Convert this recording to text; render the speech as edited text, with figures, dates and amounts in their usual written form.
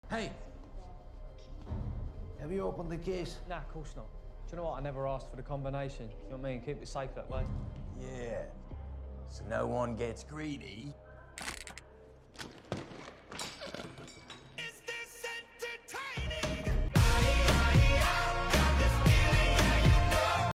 Hey! Have you opened the case? Nah, of course not. Do you know what? I never asked for the combination. You know what I mean? Keep it safe that way. Yeah. So no one gets greedy.